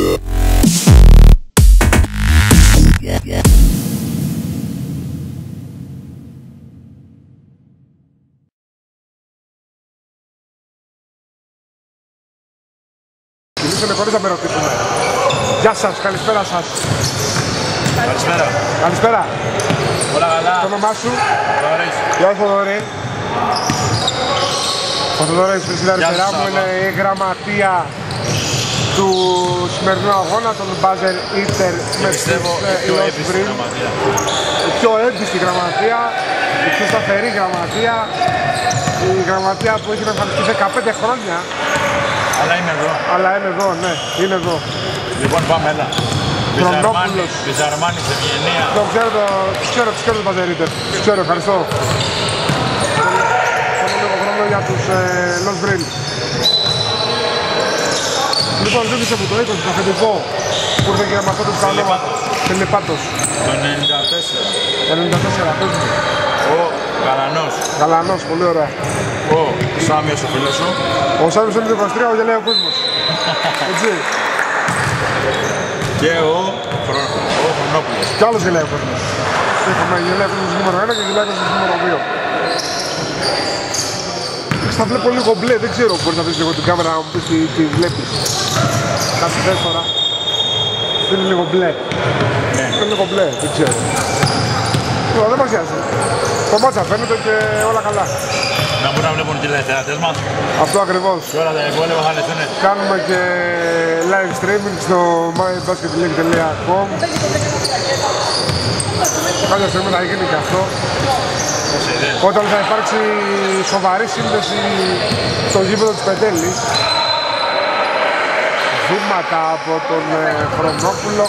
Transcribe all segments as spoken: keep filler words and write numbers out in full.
Κινήσαμε χωρίς να με ρωτήσουμε. Γεια σας, καλησπέρα σας. Καλησπέρα. Καλησπέρα. Όλα καλά. Το όνομά σου? Θοδωρής. Γεια σου Θοδωρή. Ο Θοδωρής στην αριστερά μου είναι η γραμματεία του σημερινού αγώνα, τον Μπάζερ Ίτερ με τους Lost Green. Η πιο έμπιστη γραμματεία, η πιο σταθερή γραμματεία, η γραμματεία που έχει να εμφανιστεί δεκαπέντε χρόνια. Αλλά είναι εδώ. Αλλά είναι εδώ, ναι, είναι εδώ. Λοιπόν, πάμε, έλα. Βυζαρμάνης, Ευγενία. Το ξέρω, το ξέρω, τους ξέρω τους Μπάζερ Ίτερ. Τους ξέρω, ευχαριστώ. Έχω λίγο χρόνο για τους Lost Green. Λοιπόν, ζήτησε από το είκοσι, το αφεντικό που ήρθε και με αυτό το καλό Τελεπάτος. Το ενενήντα τέσσερα. Το ενενήντα τέσσερα, πες μου. Ο Γαλανός. Γαλανός, πολύ ωραία. Ο Σάμιος ο φίλος σου. Ο Σάμιος είναι το είκοσι τρία, ο γελάει ο κόσμος. Έτσι. Και ο, Φρο... ο Χρονόπουλος. Κι άλλος γελάει ο κόσμος. Έχουμε γελάει ο κόσμος νούμερο ένα και γελάει ο κόσμος νούμερο δύο. Θα βλέπω λίγο μπλε, δεν ξέρω, μπορείς να δεις λίγο την κάμερα να μου πεις τι, τι βλέπεις. Κάτι θες τώρα. Είναι λίγο μπλε. Ναι. Είναι λίγο μπλε, δεν ξέρω. Λοιπόν, δεν μας νοιάζει. Το μάτσα φαίνεται και όλα καλά. Να μπορούν να βλέπουν και οι θεατές μας. Αυτό ακριβώς. Και όλα τα υπόλοιπα θα λεφτούν. Κάνουμε και live streaming στο my basket league dot com. Κάποια στιγμή θα γίνει και αυτό. Όταν θα υπάρξει σοβαρή σύνδεση στο γήπεδο της Πεντέλης. Βήματα από τον ε, Χρονόπουλο.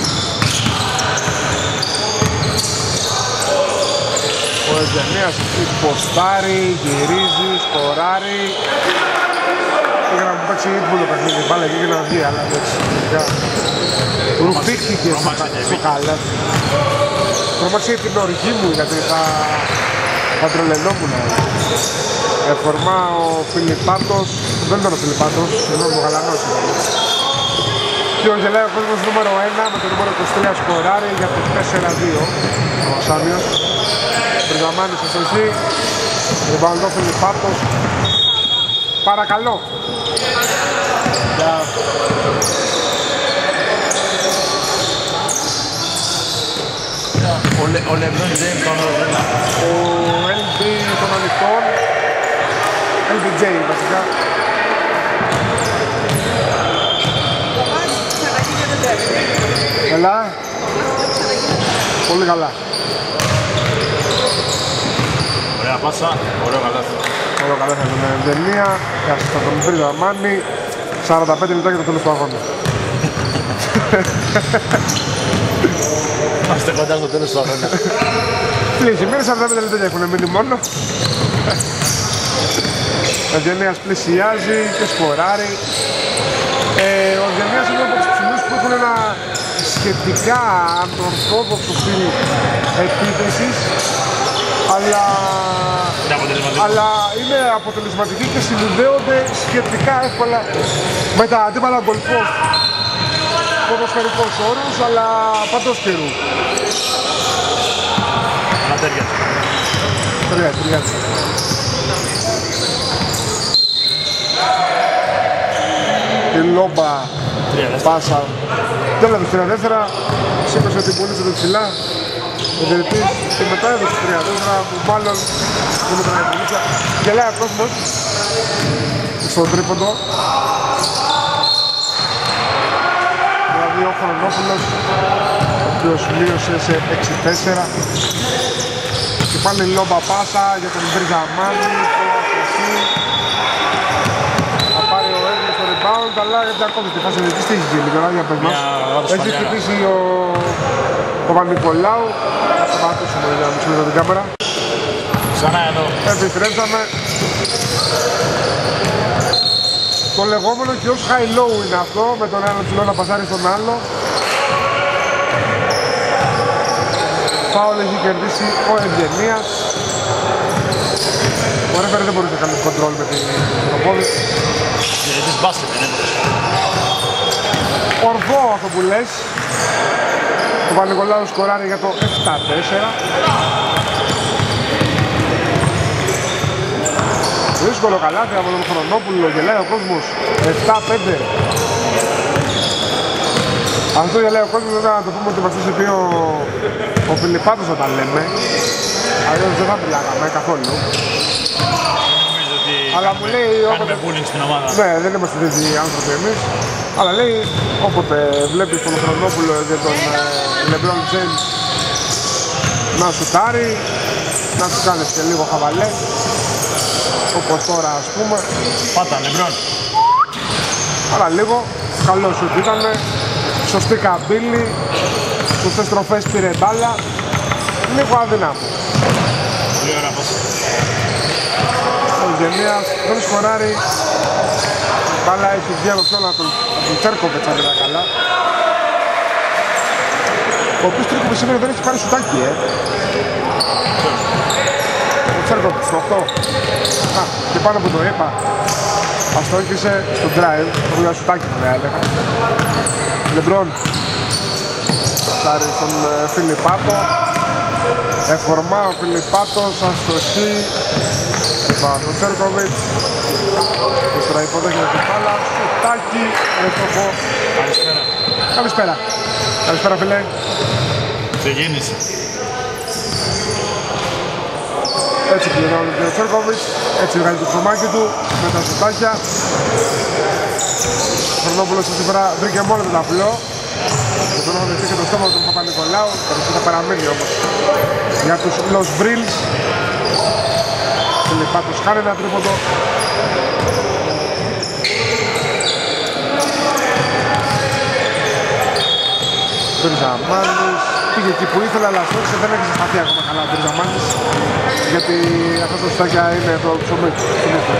Ο Ευγενίας υποστάρει, γυρίζει, σκοράρει. Πήγα να μου παίξει ύπουλο παιχνίδι, πάλι εκεί και να βγει, αλλά έτσι. Ρουφήχτηκε στο καλάθι. Τρομάξε την οργή μου, γιατί θα, θα τρελαινόμουν. Εφορμά ο Φιλιππάτος, δεν ήταν ο Φιλιππάτος, συγγνώμη, ο Γαλανός ήταν. Και ο γελάει ο κόσμος νούμερο ένα με το νούμερο είκοσι τρία σκοράρει για το τέσσερα δύο. Ο Σάμιος. Μπριζαμάνης στο εσύ. Ριμπαλντό Φιλιππάτος. Παρακαλώ. Για... Ο, Λε, ο Λεμπρόν Τζέιμς των Ροζένα. Ο ελ μπι των ανοιχτών. ελ μπι τζέι βασικά. Έλα. Πολύ καλά. Ωραία πάσα, ωραίο καλάθι. Ωραίο καλάθι με την Ευγενία. Και ας θα τον βρει το Αμάνι. σαράντα πέντε λεπτά για το τέλος του αγώνα. Είμαστε κοντά στο τέλος του αγώνα. Πλήσει, μήνες σαράντα πέντε λεπτά έχουν μείνει μόνο. Ο Ευγενίας πλησιάζει και σκοράρει. Ε, ο Ευγενίας είναι από τους ψηλούς που έχουν ένα σχετικά ανορθόδοξο στυλ επίθεσης, αλλά, αλλά είναι αποτελεσματικοί και συνδέονται σχετικά εύκολα με τα αντίπαλα goal post. Ποδοσφαιρικός όρους, αλλά παντός καιρού. Αλλά ταιριάζει. Ταιριάζει, ταιριάζει. Η Λόμπα πάσα. Τέλος τρία τέσσερα. Σήκωσε την πουλή του ψηλά. Ο διαιτητής και μετά έδωσε τρία τέσσερα που μάλλον δεν μετράει η πουλήσια. Γελάει ο κόσμος στο τρίποντο. Δηλαδή ο Χρονόπουλος, ο οποίος μείωσε σε έξι τέσσερα. Και πάλι Λόμπα πάσα για τον Μπριζαμάνη που αστοχεί. Θα πάρει ο Εύγενος στο rebound, αλλά γιατί ακόμη τη φάση δεν έχει γίνει τώρα για πες μας. Έχει χτυπήσει ο Παπα-Νικολάου. Θα σταματήσουμε για να μισούμε την κάμερα. Ξανά εδώ. Επιστρέψαμε. Το λεγόμενο και ως high-low είναι αυτό, με τον ένα ψηλό να πασάρει στον άλλο. Φάουλ έχει κερδίσει ο Ευγενίας. Ο ρέφερ δεν μπορεί να κάνει κοντρόλ με την πόδι. Γιατί μπάσκετ δεν έπρεπε. ορθό αυτό που λες. Ο Παπα-Νικολάου σκοράρει για το επτά τέσσερα. Δύσκολο καλάθι από τον Χρονόπουλο, γελάει ο κόσμος. επτά πέντε. Αυτό γελάει ο κόσμος, δεν θα το πούμε ότι μας είχε πει ο, ο Φιλιππάτος να τα λέμε. Αλλιώς δεν θα μιλάγαμε καθόλου. Αλλά μου λέει όποτε... στην ομάδα. Ναι, δεν είμαστε τέτοιοι άνθρωποι εμείς. Αλλά λέει όποτε βλέπεις τον Χρονόπουλο και τον LeBron James να σουτάρει, να του κάνεις και λίγο χαβαλέ. Όπως τώρα ας πούμε. Πάτα, LeBron. Αλλά λίγο, καλό σουτ ήτανε, σωστή καμπύλη, σωστές στροφές πήρε μπάλα, λίγο αδυνάμο. Πολύ ωραία πάσα. Ο Γεμίας δεν σκοράρει, μπάλα έχει βγει από ποιον, από τον Τσέρκοβιτς αν ήταν καλά. Ο οποίος Τσέρκοβιτς σήμερα δεν έχει πάρει σουτάκι, ε. Ο Τσέρκοβιτς, το οκτώ. Α, και πάνω που το είπα, ας το έρχεσαι στο drive, το βουλιά σουτάκι μου έλεγα. Λεμπρόν, στάρει στον Φιλιππάτο, εφορμά ο Φιλιππάτος, αστοχή, είπα τον Τσέρκοβιτς, ύστερα υποδέχεται την μπάλα, σουτάκι, εύστοχο. Καλησπέρα. Καλησπέρα. Καλησπέρα φίλε. Ξεκίνησε. Έτσι πληρώνει ο Τσέρκοβιτς, έτσι βγάζει το ψωμάκι του με τα σουτάκια. Ο Χρονόπουλος σήμερα βρήκε μόνο το ταυλό. Και τον έχω και το στόμα του Παπα-Νικολάου, θα παραμείνει όμως για τους Los Brills. Φιλιππάτος χάνει ένα τρίποντο. Μπριζαμάνης πήγε εκεί που ήθελε, αλλά στόχισε, δεν έχει χαθεί ακόμα καλά ο Μπριζαμάνης, γιατί αυτά τα σουτάκια είναι το ψωμί του.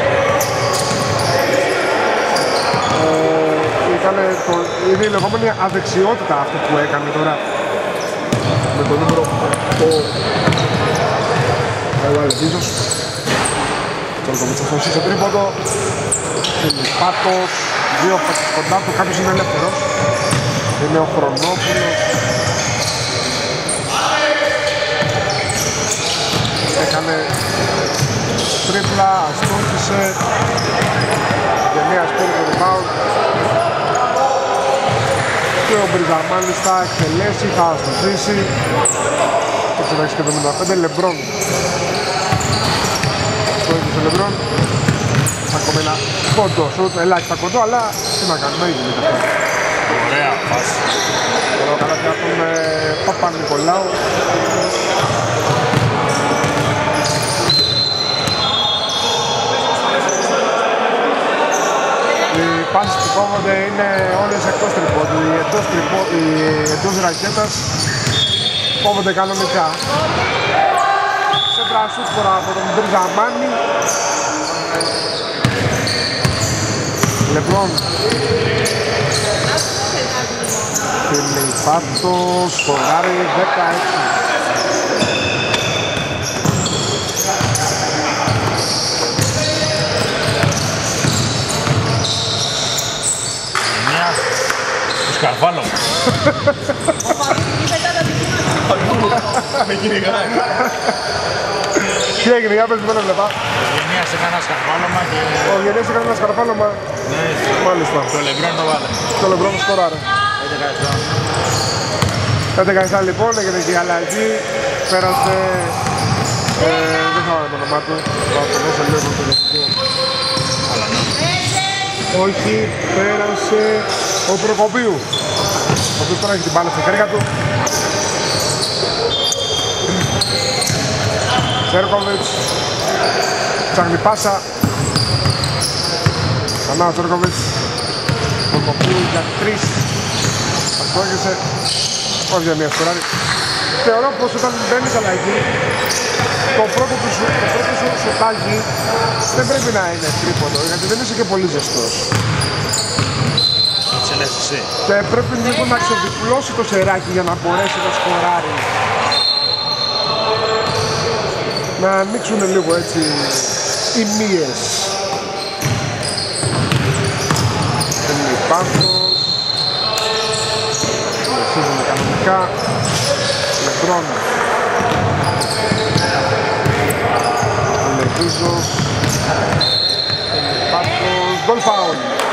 Το, είναι η λεγόμενη αδεξιότητα αυτό που έκανε τώρα με το νούμερο οκτώ. Ο Αλεβίζος Τσολκοβίτς αυτό στο τρίποντο. Φιλιππάτος, δύο παίκτες κοντά του, κάποιος είναι ελεύθερος. Είναι ο Χρονόπουλος. Έκανε τρίπλα, αστόχησε. Γενίας πήρε το rebound. Και ο Μπριζαμάνης θα εκτελέσει, θα αστοχίσει. Έτσι να έχει και εβδομήντα πέντε. Λεμπρόν. Αυτό είναι ο Λεμπρόν. Ακόμα ένα κοντό σουτ, ελάχιστα κοντό, αλλά τι να κάνουμε, έγινε αυτό. Ωραία πάση. Ωραία καλά και από τον Παπα-Νικολάου. Οι πάσεις που κόβονται είναι όλες εκτός τριπόντου, οι εντός, τρυπο, οι εντός ρακέτας κόβονται κανονικά. Σέντρα σουτ τώρα από τον Μπριζαμάνη. Λεμπρόν. Φιλιππάτος, σκοράρει δεκαέξι. Σκαρβάλο. Με κυνηγάει. Τι έγινε, για πες, δεν έβλεπα. Ο Γενίας έκανε ένα σκαρβάλωμα και... Ο Γενίας έκανε ένα σκαρβάλωμα. Ναι, μάλιστα. Το Λεμπρόν το βάλε. Το Λεμπρόν το σκοράρε. έντεκα επτά λοιπόν, έγινε και η αλλαγή. Πέρασε... δεν θα βάλω το όνομά του. Θα το δώσω λίγο το τελευταίο. Όχι, πέρασε ο Προκοπίου. Ο οποίος τώρα έχει την μπάλα στα χέρια του. Τσέρκοβιτς. Ψάχνει πάσα. Ξανά ο Τσέρκοβιτς. Προκοπίου για τρεις. Αυτό έγισε. Όχι για μία σκοράρι. Θεωρώ πως όταν μπαίνεις αλλαγή, το πρώτο του σουτάκι δεν πρέπει να είναι τρίποντο, γιατί δεν είσαι και πολύ ζεστός. Έτσι λες εσύ. Και πρέπει λίγο να ξεδιπλώσει το σεράκι για να μπορέσει να σκοράρει. Να ανοίξουν λίγο έτσι οι μύες. Φιλιππάτος. δέκα. Λεμπρόν. Λεβίζος. Πάτος. Γκολ φάουλ.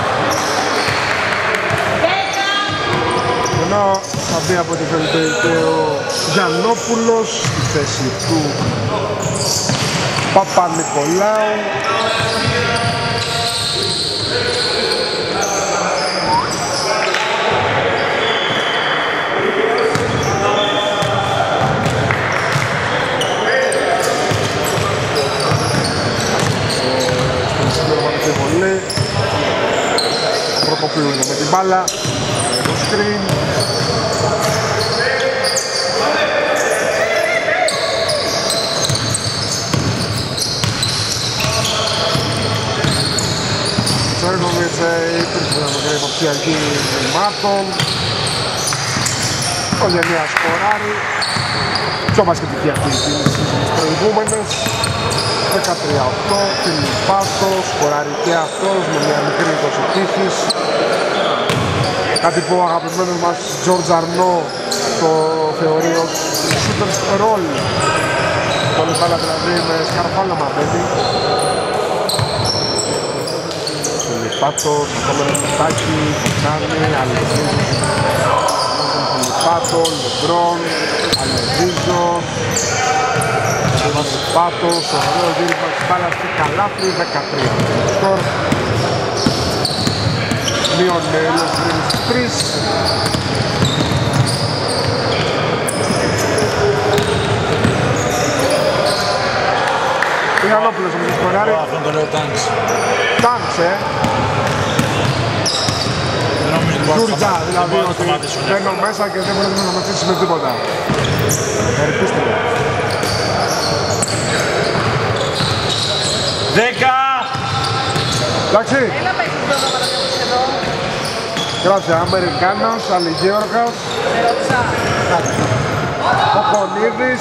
Ενώ θα μπει από τη Βελτέιτε ο Γιαννόπουλος στη θέση του Παπα-Νικολάου. Στην συμπληρωματική βολή ο Προκοπίου είναι με την μπάλα, το σκριν. Τσέρνοβιτς υπήρξε μια μικρή υποψία εκεί βημάτων. Ο Γενίας σκοράρει. Πιο μπασκετική αυτή η κίνηση στις προηγούμενες. δεκατρία οκτώ, Φιλιππάτος, σκοράρει και αυτός με μια μικρή δόση τύχης. Κάτι που ο αγαπημένος μας Τζορτζ Αρνό το θεωρεί ως super roll. Το λεπτάλα δηλαδή με σκαρφάλαμα παιδί. Φιλιππάτος, ακόμα ένα φωτάκι, το κάνει, Αλεβίζος. Φιλιππάτος, Λεμπρόν, Αλεβίζος. Φιλιππάτος, ωραίο γύρισμα της μπάλας και καλάθι, δεκατρία. Σκορ. Μείον με Λος Γκρίνς τρεις. Ο Γιαννόπουλος όμως σκοράρει. Αυτόν το λέω Τάνης. Τάνης, ε. Γιούρτζα, δηλαδή ότι μπαίνω μέσα και δεν μπορείς να με αφήσεις με τίποτα. Ερπίστε με. Δέκα! Εντάξει. Έλα παίξεις πρώτα παρακαλώς εδώ. Grazie, Αμερικάνος, Αλιγέωργας. Με ρώτησα. Ο Κονίδης.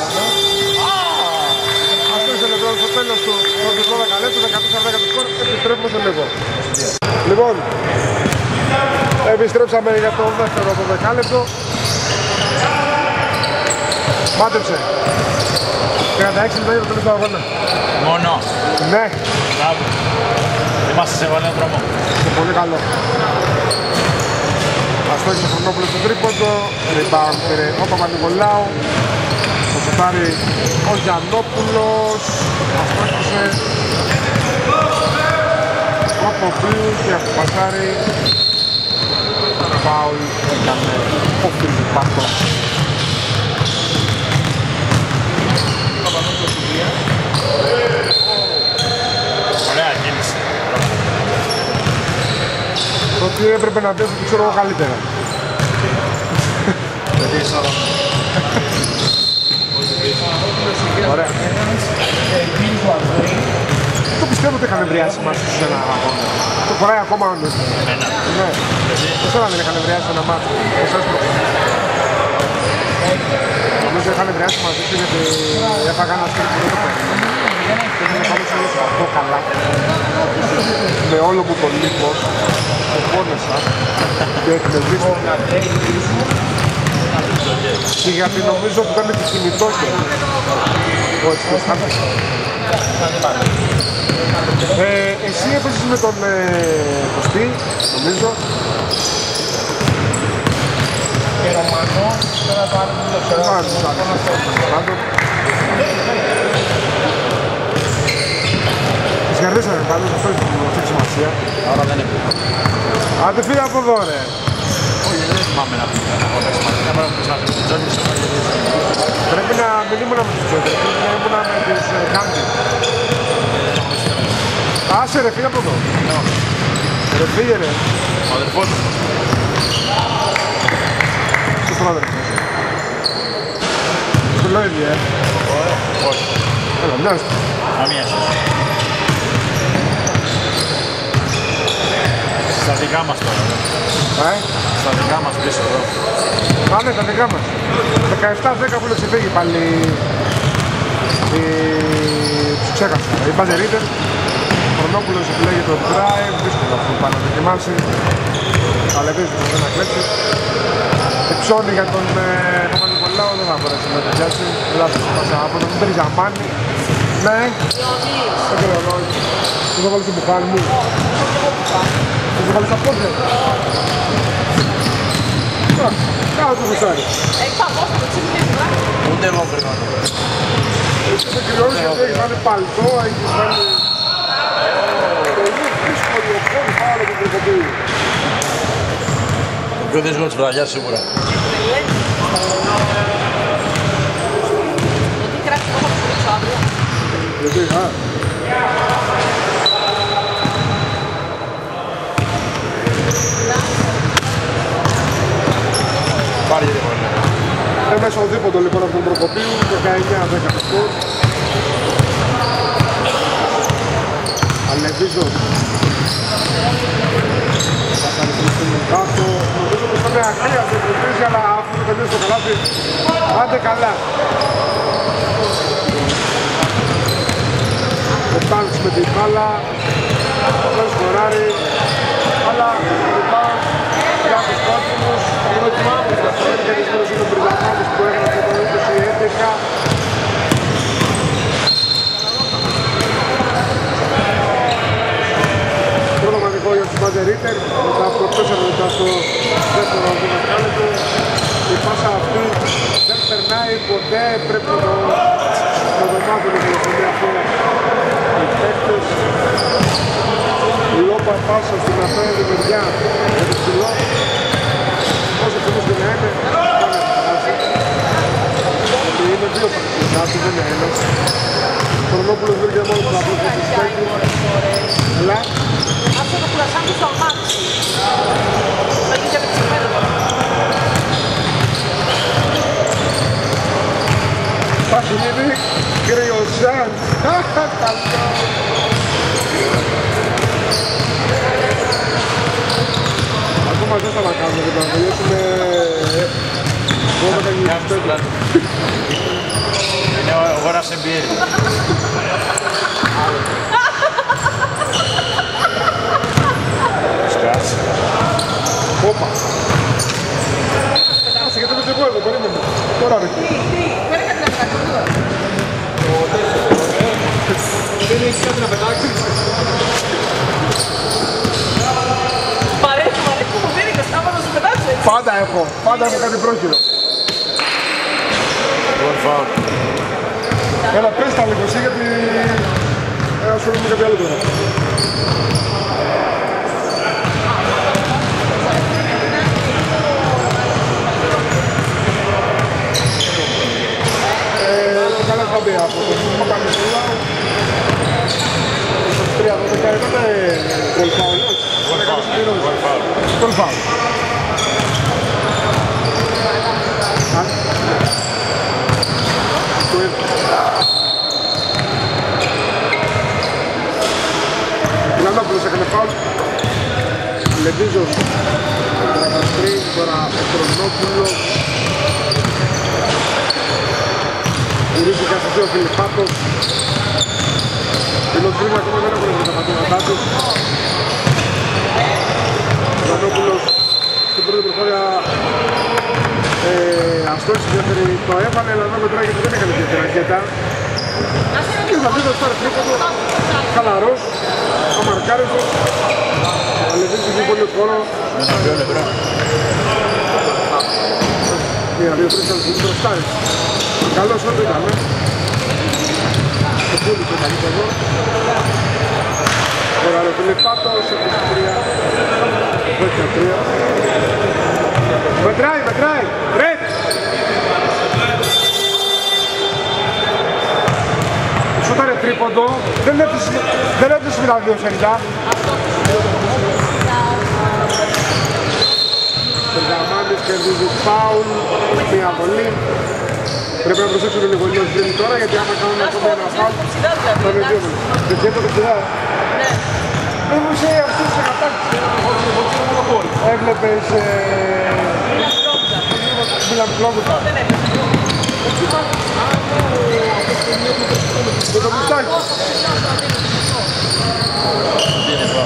Αυτό είναι λεπτό στο τέλος του πρώτου δώδεκα λεπτού, δεκατέσσερα δέκα το σκορ, επιστρέφουμε σε λίγο. Λοιπόν, επιστρέψαμε για το δεύτερο δώδεκα λεπτό. Μάτεψε. τριάντα έξι λεπτά για το τελευταίο αγώνα. Μόνο. Ναι, Μπράβο. Είμαστε σε βαλαίο δρόμο. είναι πολύ καλό. Αυτό έχει το Χρονόπουλο στο τρίποντο. Rebound πήρε ο Παπα-Νικολάου. Το σωτάρει ο Γιαννόπουλος. Αυτό έκτισε ο Ποπίου και αποπασάρει. Φάουλ έκανε ο Φιλιππάτος. Ωραία κίνηση. Το ότι έπρεπε να δεις, το ξέρω εγώ καλύτερα. Ωραία. Το πιστεύω ότι είχαν εμβριάσει μας σε ένα αγώνα. Το χωράει ακόμα ο Νίκος. Ναι. Εσένα δεν είχαν εμβριάσει ένα μάτι. Εσάς προχωράει. Νομίζω είχαν εμβριάσει μαζί του γιατί έφαγα ένα σκέλι που δεν το παίρνει. Και δεν είχαμε σε όλους αυτό καλά. Με όλο μου τον Νίκος. Πόνεσα. Και εκνευρίστηκα. Και γιατί νομίζω που ήταν επιθυμητό και ο Εξπρεσχάτος. Ε, εσύ έπαιζες με τον ε, Κωστή, νομίζω. Και Ρωμανό, τώρα το άλλο που το ξέρω. Πάντων. Τις καρδίσανε πάντως, αυτό έχει σημασία. Άρα δεν είναι. Άντε φύγε από εδώ ρε. Όχι, δεν θυμάμαι να πούμε να χωρέσει μαζί. Να πάρουμε τους άθλους του Τζόνις. Πρέπει να μην ήμουν με τους Τζόνις, πρέπει να ήμουν με τις Γκάντι. Άσε ρε, φύγε από εδώ. Ρε φύγε ρε. Ο αδερφός του. Ποιος τον αδερφός. Του λέω ίδιο, ε. Όχι. Έλα, μοιάζεται. Καμία σχέση. Στα δικά μας τώρα. Ε, Στα δικά μας πίσω εδώ. α, ναι, τα δικά μας. δεκαεπτά δέκα που έχει φύγει πάλι οι... τους ξέχασα. Οι Μπαζερίτες, ο Χρονόπουλος επιλέγει το drive, δύσκολο αυτό πάνω να δοκιμάσει. Αλεβίζος δεν να κλέψει. ψώνει για τον Παπα-Νικολάου, δεν θα μπορέσει να το πιάσει. Λάθος πάσα από τον Τριζαμάνη. Ναι, δεν ξέρω, δεν θα βάλει το μπουκάλι μου. Δεν θα βάλει τα πόδια. Κάτω το χουσάρι. Έχει παγώσει το τσίπλημα. Ούτε εγώ πρέπει να το πω. Έχεις το κυριόλους γιατί έχεις βάλει παλτό, έχεις βάλει... Πολύ δύσκολο ο κόλος πάρα από την προκοπή. Το πιο δύσκολο της βραδιάς σίγουρα. Γιατί κράτησε μόνο από το πίσω αύριο. Γιατί, α. Πάρει γιατί μπορεί. Είναι μέσα ο δίποτο λοιπόν από τον Προκοπίου, δεκαεννιά δέκα σκορ. Αλεβίζος. Θα χαριστούν κάτω. Νομίζω πως είναι ακραία σε προτρίζει, αλλά αφού το τελείωσε το καλάθι, άντε καλά. Ο Τάλς με την μπάλα, δεν σκοράρει, αλλά ο Τάλς για τους κόκκινους, προτιμάμε τα σέρια της μέρος είναι Μπριζαμάδης που έγινε από το είκοσι έντεκα. Πρώτο μαγικό για τους Μπαντερίτερ, μετά από τέσσερα λεπτά στο δεύτερο δεκάλεπτο. Η πάσα αυτή δεν περνάει ποτέ, πρέπει να το, να το μάθουν το τηλεφωνία αυτό οι παίκτες. Λόπα πάσα στην απέναντι μεριά για το ψηλό. Όσο ψηλός και να είναι, πάνε να περάσει. Γιατί είναι δύο παρτιζάτοι, δεν είναι ένας. Χρονόπουλος βρήκε μόνο τους απλούς με τους παίκτες. Αλλά Αυτό το κουρασάκι στο αμάξι. Θα γίνει απεξιμένο τώρα. θα γίνει κρυοζάν. Καλό. Ακόμα δεν θα να κάνουμε και να τελειώσουμε δώδεκα γυριστές. Είναι ο γόρας εν μπι έι. Σκάτσε. Όπα. Άσε γιατί είμαι και εγώ εδώ, περίμενε. Τώρα ρε. Δεν έκανε να πετάξει τώρα. Δεν έχεις κάτι να πετάξεις. Μ' αρέσει, μ' αρέσει που μου δίνει και στάμα να σου πετάξω έτσι. Πάντα έχω, πάντα έχω κάτι πρόχειρο. One foul. Έλα πες τα λίγο εσύ γιατί ε, ασχολούμαι κάτι άλλο τώρα. Ε, το καλά θα μπει από το Παπα-Νικολάου. Στο τρία δώδεκα ήταν γκολ φάουλ, όχι. Γκολ φάουλ. Το ήρθε. Λανόπουλος έκανε φάουλ. Λεβίζος δεκατρία, τώρα ο Χρονόπουλος. Γυρίζει και αστοχή ο Φιλιππάτος. Οι Λοντρίνοι ακόμα δεν έχουν βρει τα πατώματά τους. Ο Λανόπουλος στην πρώτη προχώρια ε, αστόχησε τη δεύτερη, το έβαλε, αλλά εδώ μετράει γιατί δεν έκανε την ρακέτα. Και θα δείτε τώρα τρίποντο, χαλαρός, αμαρκάριστος. Αλεβίζεις είναι πολύ χώρο. Μία, δύο, τρεις, τέσσερις, μπροστάρις. Καλός όντω ήταν, ε. Το πούλι το καλύτερο εδώ. Τώρα ο Φιλιππάτος, είκοσι τρία, δεκατρία. Μετράει, μετράει, ρετ! Σούταρε τρίποντο, δεν έπαιζε με τα δύο σεριτά. Περδαμάντης κερδίζει φάουλ, μία βολή. Πρέπει να προσέξουμε λίγο λίγο πριν τώρα γιατί άμα κάνουμε ακόμα ένα φάουλ θα είναι δύο βολές. Δεν ξέρετε το ψηλά. Δεν μου είσαι αυτός σε κατάκτηση. Έβλεπες Μιλαμπλόγκουτα. Δεν έπαιζε. Με το μουστάκι.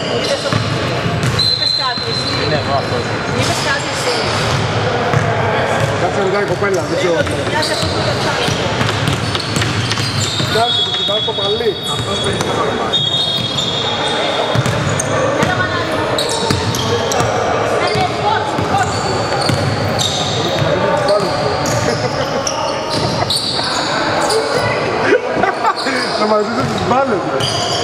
Είπες κάτι εσύ. Είναι εδώ αυτός. Είπες κάτι εσύ. μετά η κοπέλα, δεν ξέρω. Μοιάζει που κοιτάει το μαλλί. Αυτός παίζει πιο νορμάλ. Να μαζίσουν τις μπάλες, ρε.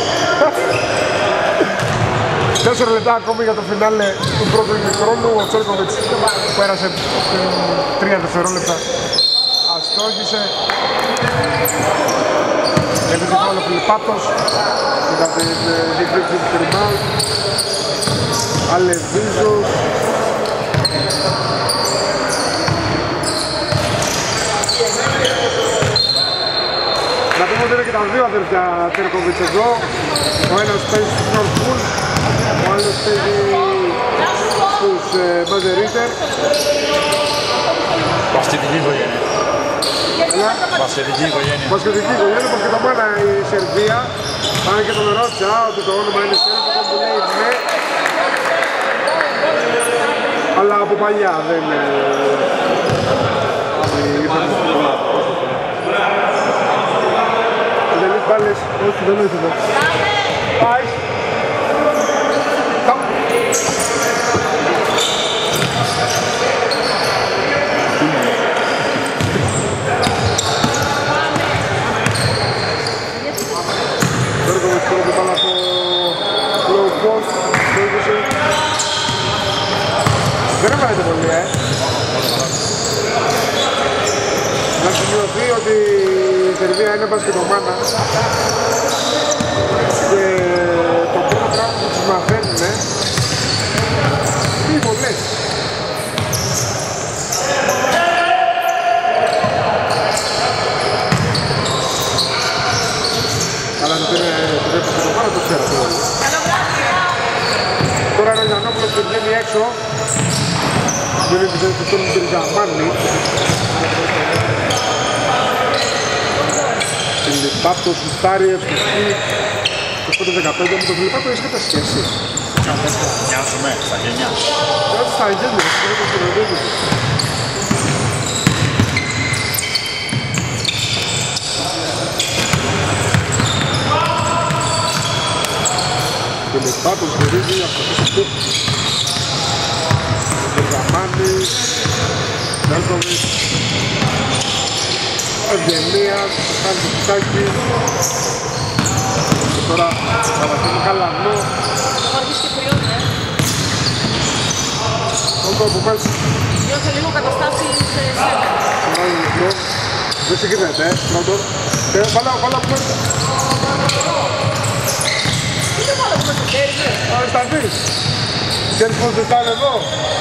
Τέσσερα λεπτά ακόμη για το φινάλε του πρώτου ημιχρόνου. Ο Τσέρκοβιτς πέρασε τρία δευτερόλεπτα. Αστόχησε. Έπαιζε πάλι ο Φιλιππάτος μετά την διεκδίκηση του rebound. Αλεβίζος. Να πούμε ότι είναι και τα δύο αδερφιά Τσέρκοβιτς εδώ. Ο ένας παίζει στους Νορκούλ, ο άλλος παίζει στους Μπαζερίτερ. Μπασκετική οικογένεια. Μπασκετική οικογένεια. Μπασκετική οικογένεια, όπως και το μάνα η Σερβία. Αν και τον ρώτησα ότι το όνομα είναι Σέρβικο, μου λέει ναι. Αλλά από παλιά δεν είναι. Δεν είναι πάλες, όχι δεν είναι εδώ. Πάει. Δεν έβαλε πολύ, ε. Να σημειωθεί ότι η Σερβία είναι μπασκετομάνα και το πρώτο πράγμα που τους μαθαίνουνε είναι οι βολές. Αλλά το είναι μπασκετομάνα, το ξέρω αυτό. Τώρα είναι ο Γιαννόπουλος που βγαίνει έξω. Δεν είναι πιστεύω στον Μπερζαμάνι. Φιλιππάτο, Σουστάρι, Ευκοστή. είκοσι πέντε δεκαπέντε με τον Φιλιππάτο έχετε σχέση. Μοιάζουμε στα γενιά. Μοιάζει στα γενιά, είναι το συνοδεύει. Φιλιππάτος γυρίζει από το πίσω του. Μπερζαμάνης, Βέλκοβιτς, Ευγενίας, κάνει το πισάκι. Και τώρα θα βαθύνει Καλανό. Θα αρχίσει και κρυώνει, ε. Τον το που πες. Νιώθω λίγο καταστάσεις σε σένα. Τώρα είναι μικρό. Δεν συγκρίνεται, ε, πρώτον. Και βάλα, βάλα που πες. Τι το βάλω που με το χέρι, ε. Α, θα δεις. Ξέρεις πώς δεν ήταν εδώ.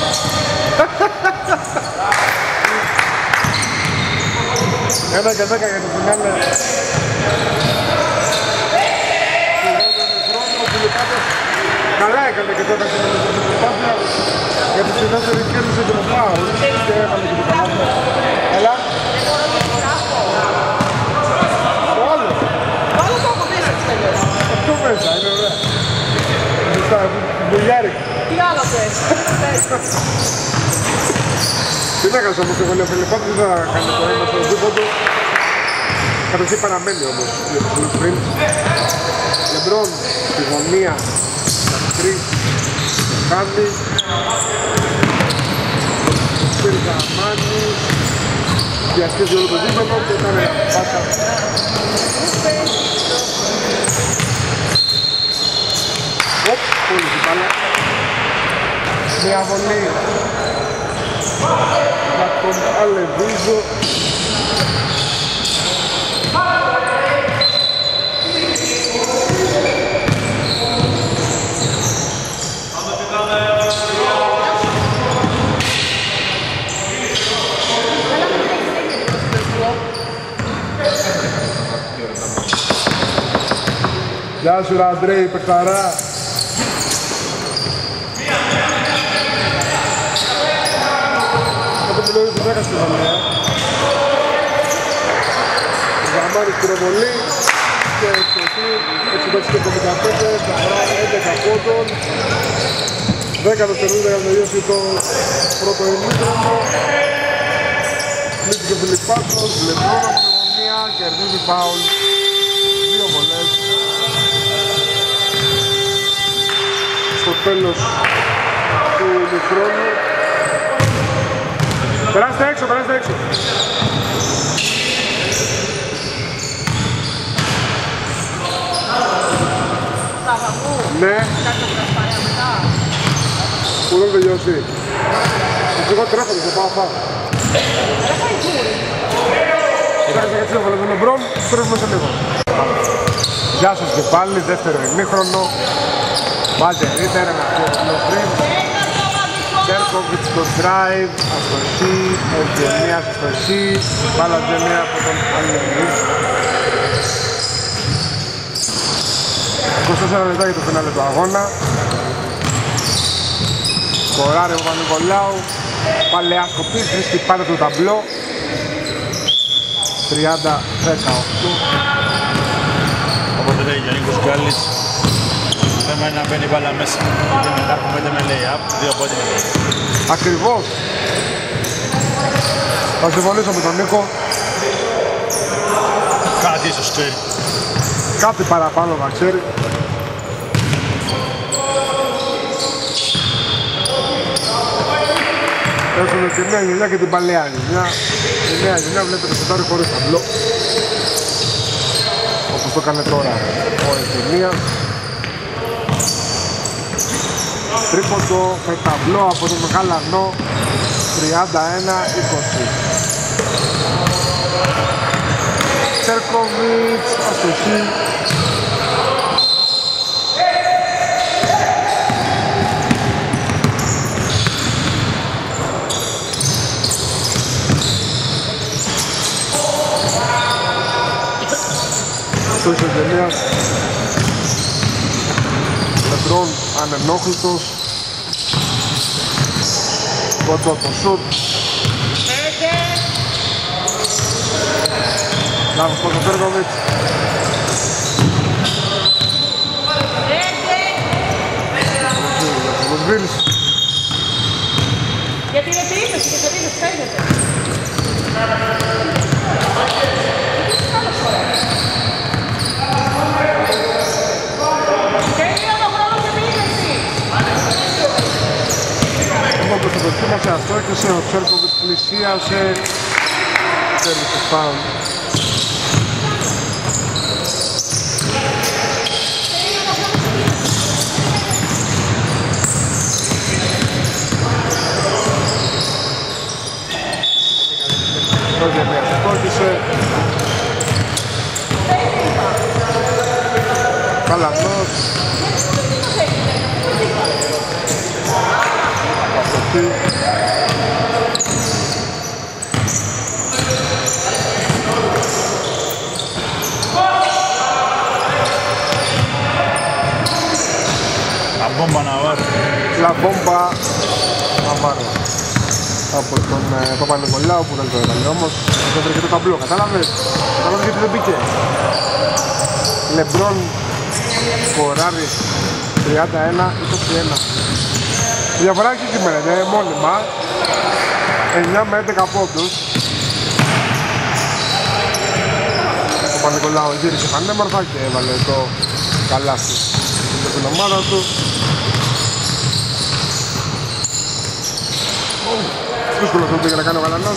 Ένα και δέκα για το φινάλε. Ο Φιλιππάτος καλά έκανε και τότε και με τον Φιλιππάτο γιατί στη δεύτερη κέρδισε και το φάουλ και έκανε και το καλάθι. Έλα. Το άλλο. Βάλω το από μέσα της τελειώς. Αυτό μέσα είναι ωραία. Στα μπουλιάρικα. Τι άλλο θες. Τι να κάνεις όμως εγώ λέω Φιλιππάτος δεν θα κάνει το ένα στο δίποντο. Καταρχήν παραμένει όμως ο Σπριντ. Λεμπρόν στη γωνία, τρεις, κάνει. Περγαμάνης, διασκέζει όλο το δίποντο και ήταν πάσα. Οπ, πολύ την μπάλα. Μια βολή για τον Αλεβίζο. Γεια σου Ραντρέι, παιχταρά. Αυτό που λέω είναι που έκασε τη βολέα. Γαμάρης πυροβολή και εξωτή, έξι παίξει και το δεκαπέντε, έντεκα πόντων. δέκα δευτερόλεπτα για να τελειώσει το πρώτο ημίχρονο. Φιλιππάτος, Λεμπρόν από τη γωνία, κερδίζει φάουλ. Δύο βολές. Στο τέλος του ημιχρόνου. Περάστε έξω, περάστε έξω. Ναι. Πού δεν τελειώσει. Εγώ τρέχω, δεν πάω φάω. Κοιτάξτε γιατί έβαλε τον Λεμπρόν, τρέχουμε σε λίγο. Γεια σας και πάλι, δεύτερο ημίχρονο. Βάζει Ρίτερ, ένα πιο πριν. Σέρκοβιτς στο drive, αστοχή, Ευγενίας αστοχή, μπάλα Ευγενία από τον Αλιανή. είκοσι τέσσερα λεπτά για το φινάλε του αγώνα. Σκοράρει ο Παπα-Νικολάου, παλαιά σκοπής, βρίσκει πάντα το ταμπλό. τριάντα δεκαοκτώ. Οπότε λέει για Νίκος Γκάλης, θέμα είναι να μπαίνει μπάλα μέσα. Γιατί μετά από πέντε με lay-up, δύο από πέντε με lay-up. Ακριβώς. Θα συμφωνήσω με τον Νίκο. Κάτι ίσως ξέρει. Κάτι παραπάνω να ξέρει. Έχουμε τη νέα γενιά και την παλαιά γενιά. Η νέα γενιά βλέπετε σουτάρει χωρίς ταμπλό. Όπως το έκανε τώρα ο Ευγενίας. Τρίποντο με ταμπλό από τον Γαλανό. τριάντα ένα είκοσι. Σέρκοβιτς, αστοχή. Αυτός ο Ευγενίας. Λεμπρόν ανενόχλητος. Κότσο το σουτ. Λάβος από τον Σέρκοβιτς. Γιατί είναι επίθεση, γιατί είναι επίθεση, φαίνεται. Όπως το δοκίμασε αυτό και ο Σέρκοβιτς πλησίασε. Θέλει το φάουλ. Τότε με αστόχησε. Καλανός. Αστοχή. Λαμπόμπα Ναβάρο. Λαμπόμπα Ναβάρο. Από τον ε, Παπα-Νικολάου που δεν το έκανε όμως δεν βρήκε το ταμπλό, κατάλαβες? Κατάλαβες γιατί δεν μπήκε. Λεμπρόν σκοράρει τριάντα ένα είκοσι ένα. Η διαφορά έχει σήμερα, είναι μόνιμα εννιά με έντεκα πόντους. Ο Παπα-Νικολάου γύρισε πανέμορφα και έβαλε το καλάθι στην ομάδα του. Δύσκολο αυτό που πήγε να κάνει ο Γαλανός.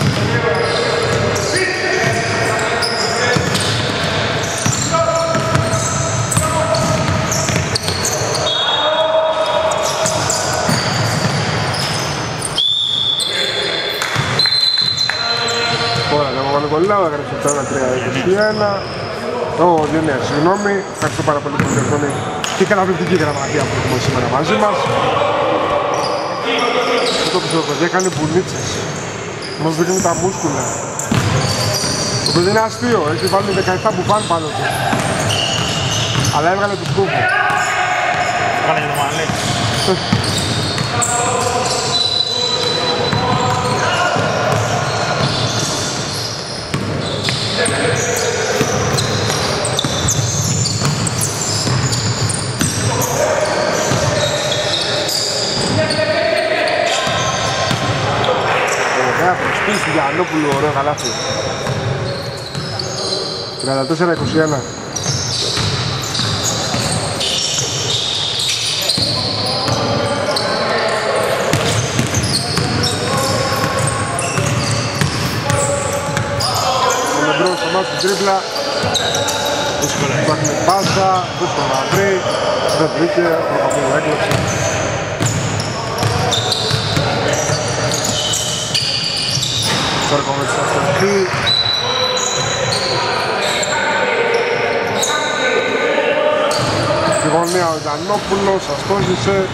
Τώρα τον Παπα-Νικολάου έγραψε το ένα τρία είκοσι ένα. Ω, Διονέα, συγγνώμη, ευχαριστώ πάρα πολύ που ήρθατε και καταπληκτική γραμματεία που έχουμε σήμερα μαζί μας. Το πιστεύω, παιδιά, κάνει μπουνίτσες. Μας δείχνει τα μούσκουλα. Το παιδί είναι αστείο, έχει βάλει δεκαεπτά μπουφάν πάνω του. Αλλά έβγαλε του σκούφου. Κάνε και το μαλλί. σπίτι του Γιαννόπουλου, ωραίο καλάθι. τριάντα τέσσερα είκοσι ένα. Ο Λεμπρός στο μάτι στην τρίπλα. Υπάρχει με πάσα, δύσκολο να βρει. Δεν βρήκε, προκαπήγω έκλεψε. Σόρκο με τη Σαστορκή. Στη γωνία ο Γιαννόπουλος, αστόχησε.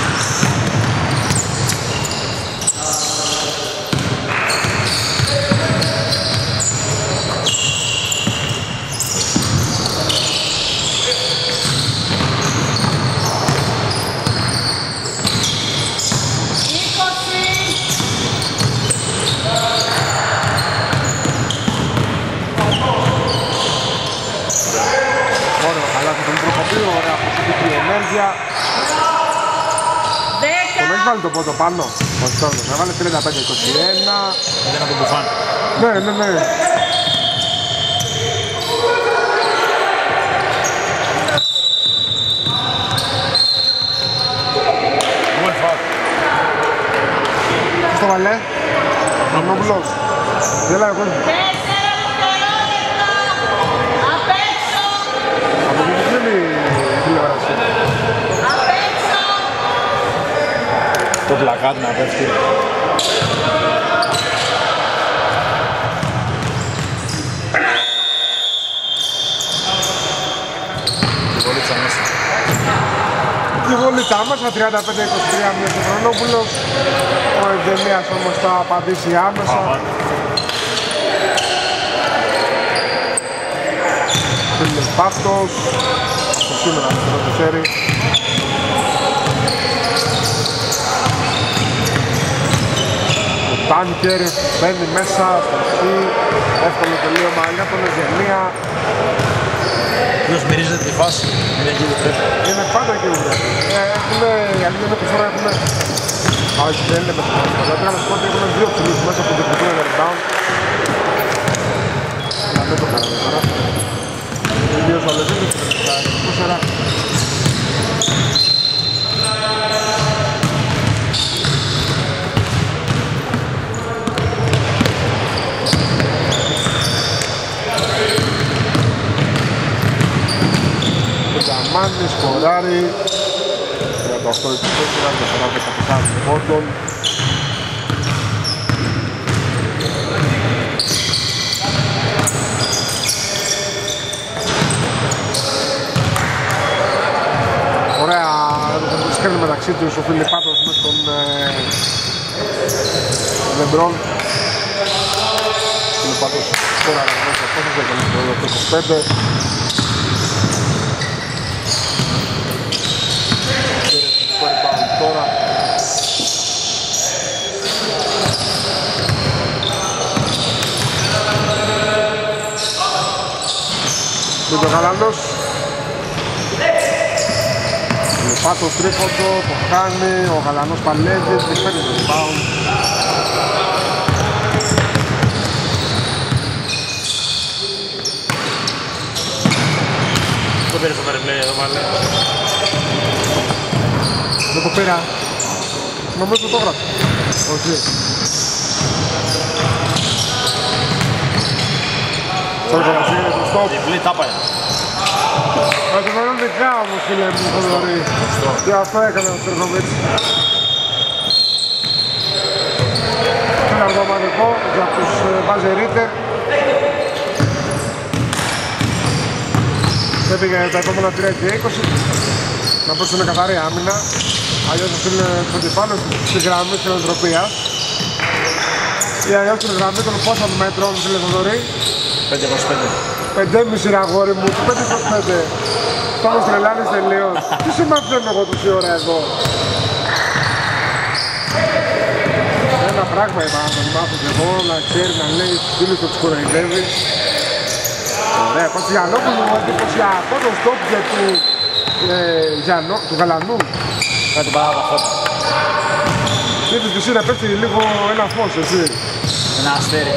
Τον έχει βάλει το πόδο πάνω, ο Στόρκος, να βάλει τριάντα πέντε είκοσι ένα. Δεν από μπουφάν. Ναι, ναι, ναι. Good foul. Ποιος το βάλε? Ο Νόμπουλος. Γελάει ο κόσμος. Από πού βγαίνει η τηλεόραση? Το πλακάτ να πέφτει. Τη βολίτσα μέσα. Τη βολίτσα μέσα, τριάντα πέντε είκοσι τρία μία στο Χρονόπουλο. Ο Ευδαιμίας όμως θα απαντήσει άμεσα. Φίλος Πάτος, αυτό σήμερα αυτό το ξέρει. Ο Τάνκερ μπαίνει μέσα, στροφή, εύκολο τελείωμα για τον Ευδαιμία. Ποιος μυρίζεται τη φάση, είναι εκεί που πρέπει. Είναι πάντα εκεί που πρέπει. Έχουμε, η αλήθεια είναι ότι τώρα έχουμε... Α, όχι, δεν είναι μέσα. Δηλαδή να σου πω ότι έχουμε δύο ψηλούς μέσα που διεκδικούν ένα rebound. Αλλά δεν το κάναμε τώρα. Ιδίως ο Λεζίνης στα είκοσι. Ο Τζαμάνης, σκοράρει. τριάντα οκτώ είκοσι τέσσερα, διαφορά δεκατέσσερα πόντων. Ωραία, σκέρνει μεταξύ τους ο Φιλιππάτος με τον Λεμπρόν. Ο Φιλιππάτος τώρα μέσα πόσος έκανε το είκοσι πέντε. Τώρα με τον Γαλανός. Πάτος τρίποντο, το κάνει, ο Γαλανός παλεύει και παίρνει το rebound. Το πήρε στο fair play εδώ πάλι. Δεν το πήρα. Νομίζω το έγραψε. Όχι. Τώρα να σίγουρε το stop. Διπλή τάπαρα. Θα το βάλω δικά όμως φίλε μου Θοδωρή. Και αυτό έκανε ο Στερκοβίτς. Ένα αργομανικό για τους Μπαζερίτερ. Έπηγε τα επόμενα τρία και είκοσι. Να πω είναι καθαρή άμυνα. Αλλιώς θα στείλουν τους αντιπάλους στη γραμμή της ελευθερωπίας. Ή αλλιώς στην γραμμή των πόσων μέτρων φίλε Θοδωρή. πέντε είκοσι πέντε. πέντε και μισή ρε αγόρι μου, πέντε είκοσι πέντε. Τώρα τρελάνεις τελείως. Τι σε μαθαίνω εγώ τόση ώρα εδώ. Ένα πράγμα είπα να τον μάθω και εγώ, να ξέρει να λέει στους φίλους του τους κοροϊδεύει. Ωραία, πως Γιαννόπουλου μου εντυπωσιακό το στόπ και του, ε, Γιαννό, του Γαλανού. Κάτι παρά τα φώτα. Είδες εσύ να πέφτει λίγο ένα φως, εσύ. Ένα αστέρι.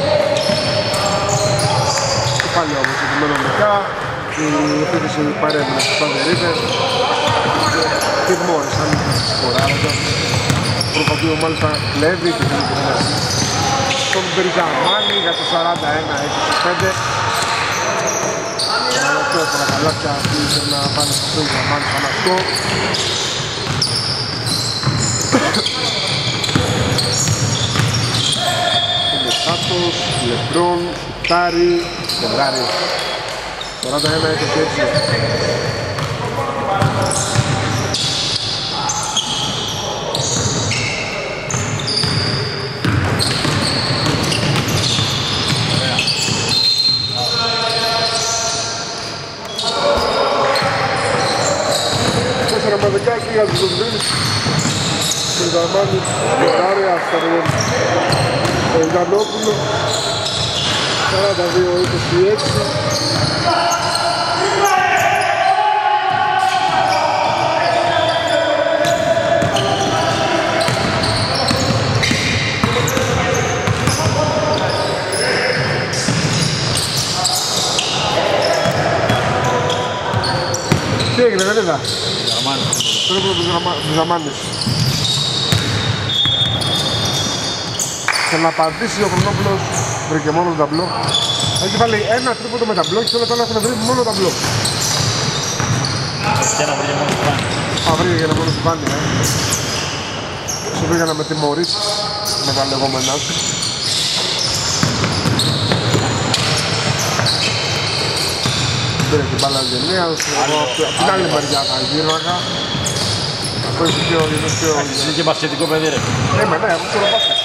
Και πάλι όμως επιμενομικά η επίθεση παρέμεινε στους Παντερίτες και δημόρισαν σκοράροντα. Προπαντού μάλιστα κλέβει και την επιμενομική στον Μπερζαμάνι για το σαράντα ένα είκοσι πέντε. Αυτό από τα καλάθια που ήθελε να πάνε στο Μπερζαμάνι σαν αυτό. Λεσάτος, Λεμπρόν, Τάρι, Κεντράρι. σαράντα ένα είκοσι έξι. τέσσερα με δεκαέξι για τους Δουμπρίνους. Κεντραμάνι, Κεντράρι, Ασταριόν. Το Ιγανόπουλο. σαράντα δύο είκοσι έξι. Τι έγινε, δεν είδα. Τρίπλο του Ζαμάνης. Θέλει να απαντήσει ο Χρονόπουλος, βρήκε μόνο το ταμπλό. Έχει βάλει ένα τρίποντο με ταμπλό και όλα τα άλλα έχουν βρει μόνο ταμπλό. Και να βρήκε μόνο του Βάνη. Α, βρήκε και μόνο του Βάνη, ε. Σου πήγα να με τιμωρήσεις με τα λεγόμενά σου. Πήρε την μπάλα Γενίας, εγώ από την άλλη μεριά θα γύρναγα. Αυτό είναι πιο... Είναι και μπασκετικό παιδί ρε. Ναι, με ναι, εγώ ξέρω μπάσκετ.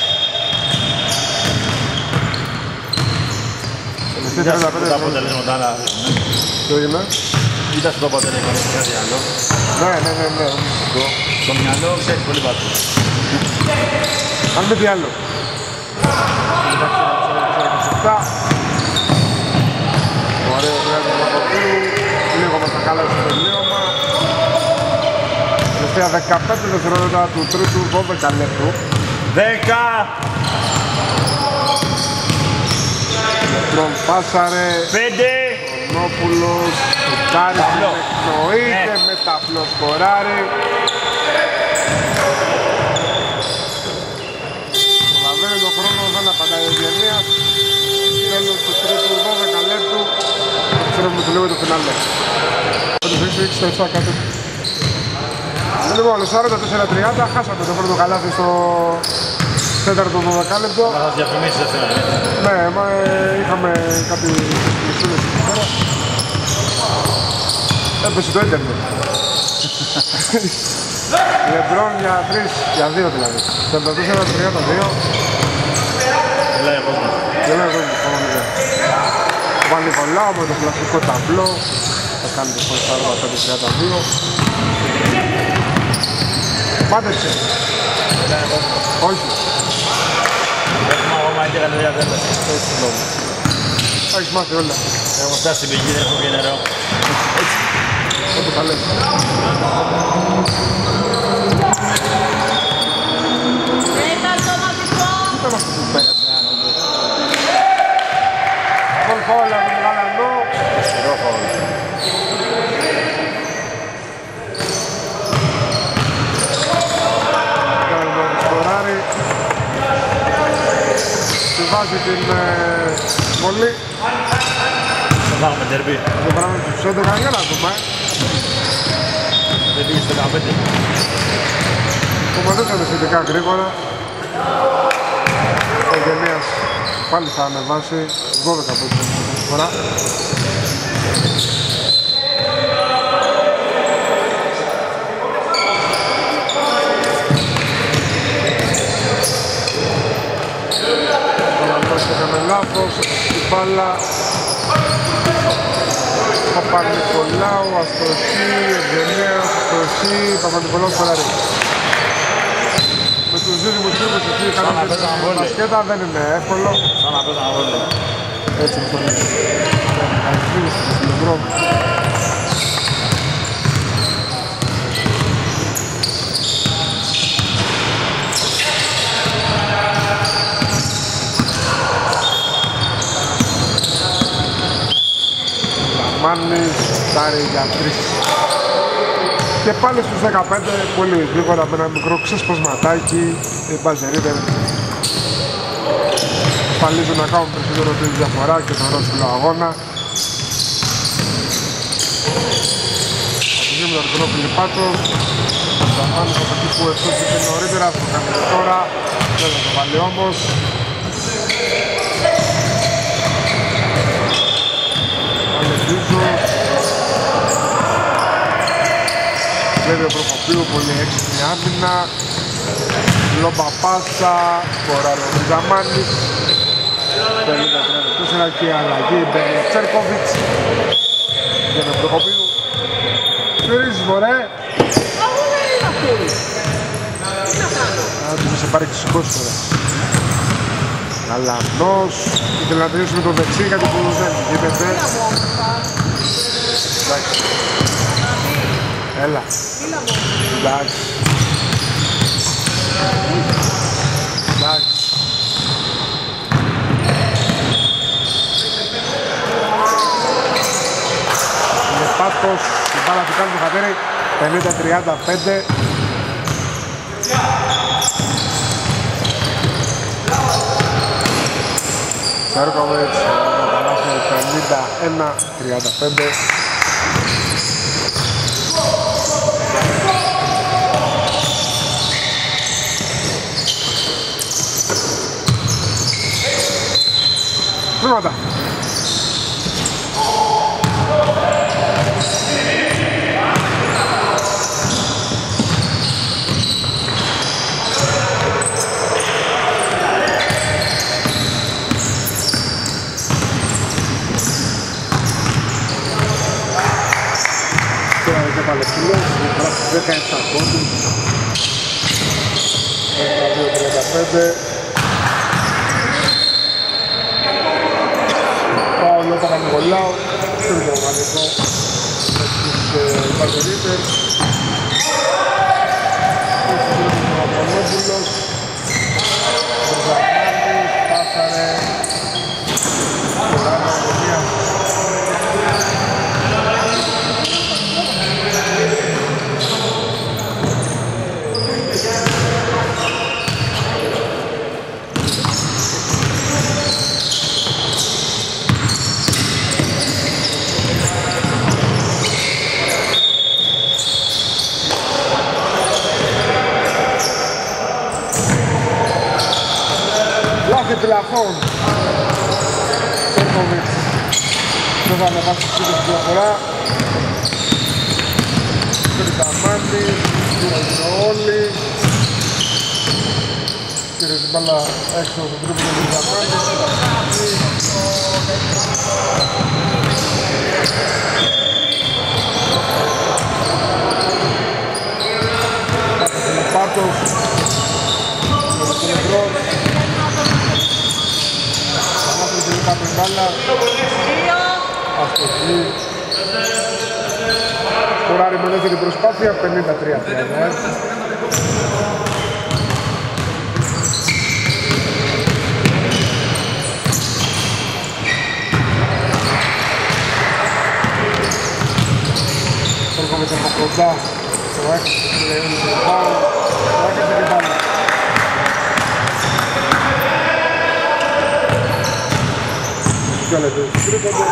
Κοίτας τα αποτελέσματα άλλα. Τι έγινε? Κοίτας το αποτελέσματα κάτι άλλο. Ναι, ναι, ναι, ναι. Στο μυαλό ξέρει πολύ βάθο. Αν με τι άλλο. Ωραίο τρία του Παπαπούλου. Λίγο μας τα καλά στο τελείωμα. Τελευταία δεκαπέντε δευτερόλεπτα του τρίτου δώδεκα λεπτού. Δέκα! Τον πάσαρε. Πέντε! Νόπουλος, Τάρι εκπνοείται με ταπλό σκοράρι. Προλαβαίνει τον χρόνο, δεν απαντάει ο Γενίας. Τέλος του τρίτου δώδεκα λεπτού. Ξέρουμε το λίγο το φινάλε. πέντε έξι έξι επτά κάτω. Λοιπόν, σαράντα τέσσερα τριάντα, χάσαμε το πρώτο καλάθι στο τέταρτο δώδεκα λεπτό. Να σας διαφημίσεις αυτό. Ναι, μα ε, είχαμε κάτι μισούλες εκεί πέρα. Έπεσε το ίντερνετ. Λεμπρόν για τρεις, για δύο δηλαδή. σαράντα τέσσερα τριάντα δύο. Λέει ο κόσμος. Και λέω εδώ λοιπόν. Ο Πανικολάου με το κλασικό ταμπλό. Θα κάνει το σαράντα πέντε τριάντα δύο. Μάντεψε. Όχι. Έχουμε ακόμα και καλή διαδέλαση. Έτσι λόγω. Έχεις μάθει όλα. Έχουμε φτάσει στην πηγή, δεν έχουμε πει νερό. Έτσι. Ό,τι θα λέμε. Ούτε μας το πέρασε. Φολ φόλα με τον Γαλανό. Ισχυρό φόλ. Σκοράρει. Του βάζει την βολή. Θα πάμε τερμπή. Το πράγμα τους έντεκα για να δούμε. Δεν πήγε στο δεκαπέντε. Ακόμα δεν ήταν σχετικά γρήγορα. Ο Γενίας πάλι θα ανεβάσει δώδεκα πόντους αυτή τη φορά. Έκαμε λάθος, την μπάλα. Παπα-Νικολάου, Αστροσί, Ευγενέας, Αστροσί, Παπα-Νικολάου Σκοράρη. Με τους δίδυμους τρίπους εκεί κάνουμε την μπασκέτα, δεν είναι εύκολο. Σαν να παίζαμε βόλε. Έτσι με τον Καλυφίλης στον Λεμπρόν. Μάνης, Τάρι για τρεις. Και πάλι στους δεκαπέντε, πολύ γρήγορα με ένα μικρό ξεσπασματάκι, οι μπαζερίδες παλίζουν να κάνουν περισσότερο τη διαφορά και τον ρόσπιλο αγώνα. Αρχίζουμε τον ρητρό Φιλιππάτος, ο Σταμάνης από εκεί που εσώθηκε νωρίτερα, το κάνει τώρα, δεν θα το βάλει όμως. Αλεπίζος, Βέβαιο Προκοπίου, πολύ έξυπνη άμυνα. Λόμπα πάσα, σκοράρει ο Ζαμάνης. πενήντα τριάντα τέσσερα και αλλαγή μπαίνει ο Τσέρκοβιτς. Για τον Προκοπίου. Φυρίζεις μωρέ. Αγώνα είναι αυτό. Τι να κάνω. Α, του σε πάρει και σηκώσει τώρα. Καλανός. Ήθελε να τελειώσει με το δεξί γιατί που δεν γίνεται. Εντάξει. Έλα. Εντάξει. Εντάξει. Λεπάτος, η μπάλα του κάνει το χατέρι, πενήντα τριάντα πέντε. Σέρκοβιτς, πενήντα ένα τριάντα πέντε. Βήματα. Τώρα είναι Παλαιστινός, δεκαεπτά πόντους. δύο τριάντα πέντε. Πάολο Παναγολάου, τρίτο οργανικό στους Βαρκονίτες. Ο Απολόπουλος, ο Ζαμάνης, πάσαρε, σκοράρε αγωνία. Πλαφών. Σέρκοβιτς δεν θα ανεβάσει τη διαφορά. Κρυταμάνης, πήρε όλοι. Πήρε την μπάλα έξω από τον τρίπο του Κρυταμάνης. Πάτος. Κάτω η μπάλα. Αστοχή. Σκοράρει με δεύτερη προσπάθεια, πενήντα τρία τριάντα ένα. Έρχομαι από κοντά στο έξι, λέει ο Πάου, το έκασε και πάλι. Κάλετε τρίποντο.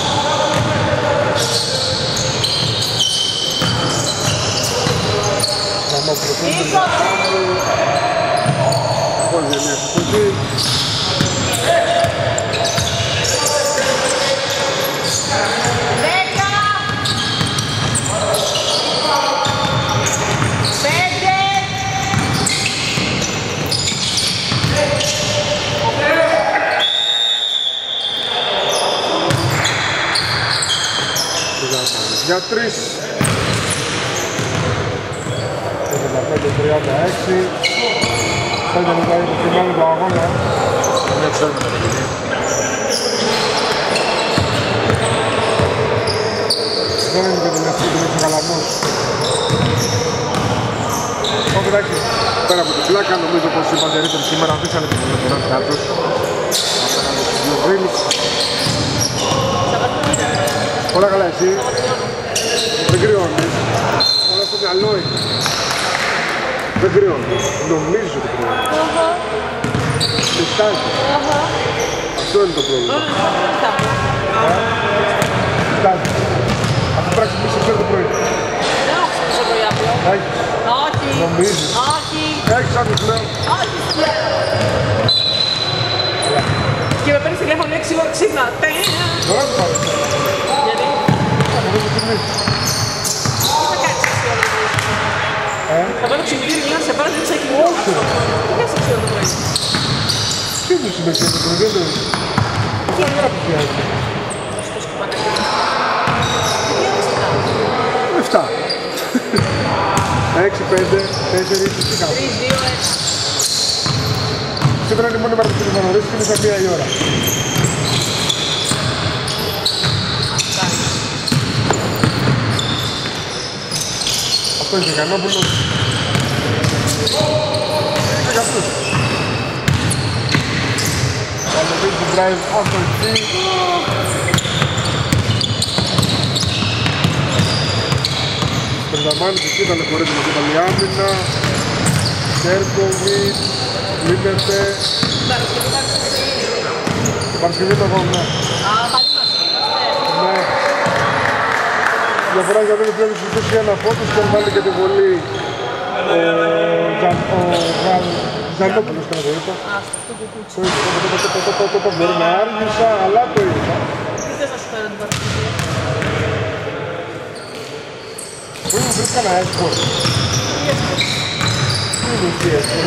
Πάμε από το κέντρο. Πολύ μια συστοχή. Για τρεις. πενήντα πέντε τριάντα έξι. Πέντε λεπτά για το φινάλι του αγώνα. Δεν ξέρουμε τα παιχνίδια. Δεν είναι και τελευταίο και είναι Καλαμός. Όχι εντάξει, πέρα από την πλάκα νομίζω πως οι Παντερίτες σήμερα αφήσανε την ελευθερότητα τους. Απέναντι στους δύο Βρύλους. Πολλά καλά. έτσι. Δεν κρυώνεις. Όλα στο μυαλό είναι. Δεν κρυώνεις. Νομίζεις ότι κρυώνεις. Πιστάζεις. Αυτό είναι το πρόβλημα. Πιστάζεις. Αυτή πράξη που είσαι το πρωί. Δεν έχω ξυπνήσει το πρωί αύριο. Έχεις. Όχι. Νομίζεις. Όχι. Έχεις άδειες λέω. Όχι. Και με παίρνεις τηλέφωνο έξι ώρα ξύπνα. Τώρα το πάρεις. Γιατί? Θα μπορείς να ξυπνήσεις. Τι θα κάνεις έξι ώρα το πρωί? Θα παίρνω ξυπνητήρι για να σε πάρω, δεν θα κοιμηθώ. Τι κάνεις έξι ώρα το πρωί? Τι είναι σημασία το πρωί, δεν το είναι. Τι ώρα που χρειάζεται. Στο σκουπανάκι. Τι ώρα ξυπνάω? Εφτά. Έξι, πέντε, τέσσερις, τι κάνω. Τρεις, δύο, έξι. Σήμερα είναι η μόνη μέρα που θα γνωρίσεις και είναι σαν μία η ώρα. Αυτό είναι Κανόπουλος. Είναι καθώς. Καλωδείς του drive από εκεί. Περδαμάνης εκεί ταλαιπωρείται με την καλή άμυνα. Σέρκοβιτς, λύνεται. Την Παρασκευή το έχω, ναι. Α, πάλι μαζί είμαστε. Ναι. Διαφορά για δεν πλέον στους είκοσι ένα φώτος και βάλει και τη βολή ο Ζανόπουλος, καλά το είπα. Το είπα, το είπα, μπορεί να άργησα, αλλά το είπα. Τι θες να σου φέρω την Παρασκευή? Μπορεί να βρεις κανένα έσπορ. Τι είναι τι έσπορ.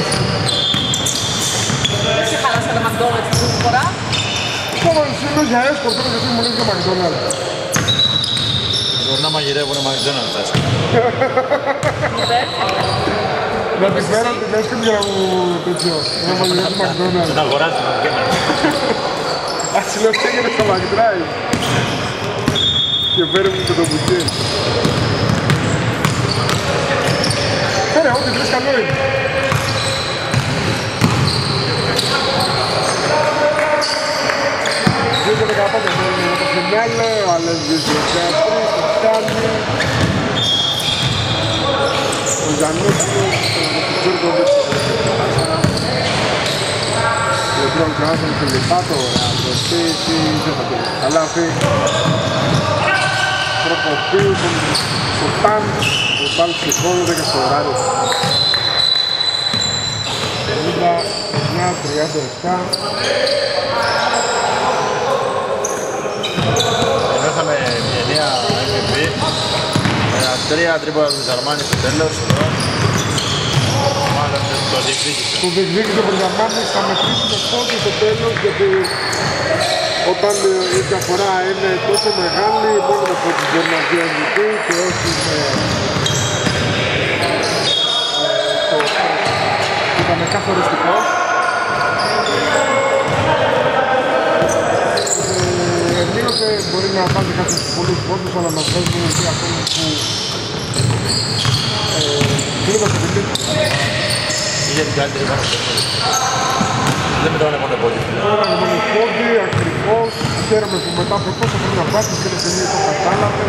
Δεν σε χάλασα τα McDonald's την πρώτη φορά. Τώρα είναι για έσπορ, τώρα γιατί μου λες για McDonald's. Μπορεί να μαγειρεύουν McDonald's έτσι. Να τη φέρω την έσπορ για να μου τέτοιο. Να μαγειρεύουν McDonald's. Να αγοράζουν McDonald's. Ας λέω τι έγινε στο McDrive. Και φέρε μου και το μπουκέ. Φέρε, ό,τι βρεις καλό είναι. δύο δεκαπέντε με το φινάλε, ο Αλές δύο δεκατρία, το Φτάνι. Ο Ζανόπουλος, ο Τζόρκοβιτς. Ο Λεμπρόν και ο Άντρος και Λιπάτο, ωραία, προσθέσει, δεν θα πει. Καλάθι. Τροποποιούν τον Ταν, ο Ταν σηκώνεται και στο ωράριο. πενήντα εννιά τριάντα επτά. Είχαμε μια νέα εμ βι πι, τρία τρίποτα του Ζαρμάνη στο τέλος, μάλλον το διεκδίκησε. Το διεκδίκησε ο Ζαρμάνης, θα μετρήσουμε πόντους στο τέλος, γιατί όταν η διαφορά είναι τόσο μεγάλη, μόνο το πόντους μπορεί να βγει εμ βι πι και όχι με το ήταν καθοριστικός. Ενίοτε μπορεί να βάζει κάποιους πολλούς πόντους, αλλά να βγάζουμε εκεί ακόμα που κλείνω το τελείω. Είχε την καλύτερη πάνω στο τέλος. Δεν μετράνε μόνο πόντι. Τώρα είναι μόνο πόντι, ακριβώς. Χαίρομαι που μετά από τόσο χρόνια βάσεις και το τελείω το κατάλαβε.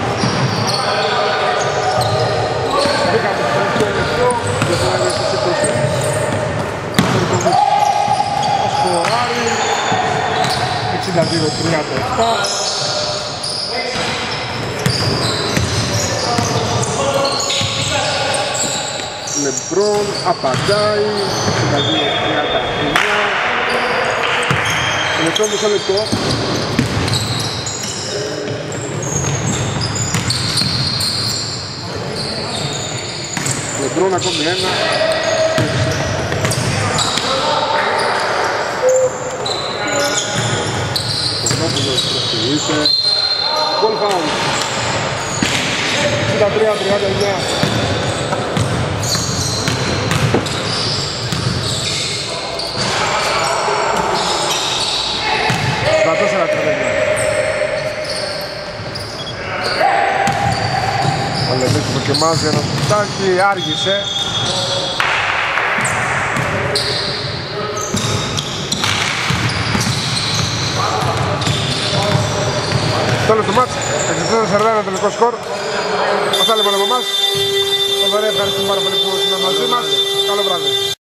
Μπήκαμε στο τελευταίο λεπτό, δεν θα είναι στις είκοσι. Ο σκοράρει, εξήντα δύο τριάντα επτά. Λεμπρόν απαντάει, εξήντα δύο τριάντα εννιά. Τελευταίο μισό λεπτό. Λεμπρόν ακόμη ένα. Κωνόπουλος προσφυγείται. Γκολ φάουλ. εξήντα τρία τριάντα εννιά. τέσσερα τριάντα εννιά. Ο Λεβίτης δοκιμάζει ένα σουτάκι, άργησε. Τέλος του μάτς, εξήντα είκοσι τέσσερα ένα τελικό σκορ. Αυτά λοιπόν από εμάς. Ευχαριστούμε πάρα πολύ που ήσασταν μαζί μας. Καλό βράδυ.